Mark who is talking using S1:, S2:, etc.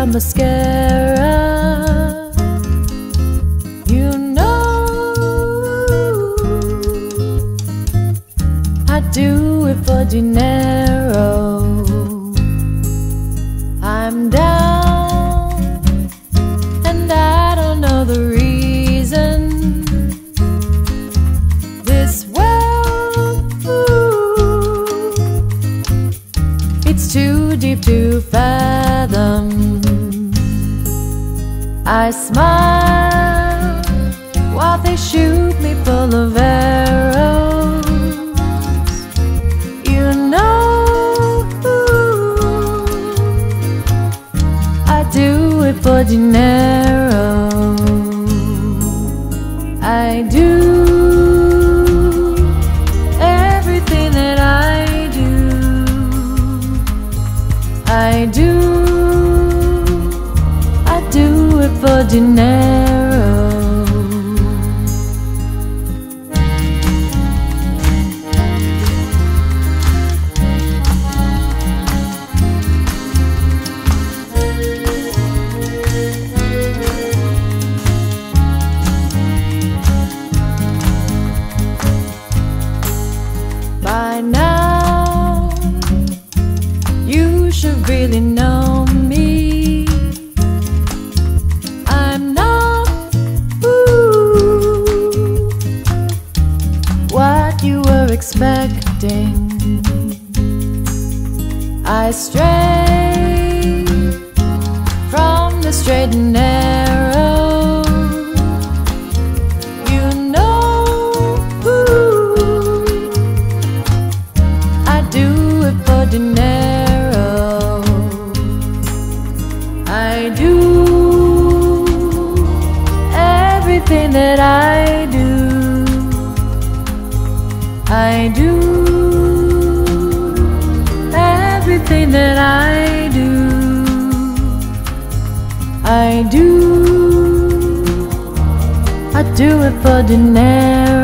S1: mascara. You know I do it for dinero. I'm down and I don't know the reason. This world, it's too deep to fathom. I smile while they shoot me full of arrows. You know I do it for dinero. I do everything that I do. I do it for dinero. By now, you should really know me. I'm not what you were expecting. I stray from the straight and narrow. You know I do it for dinero. I do everything that I do. I do everything that I do. I do it for dinero.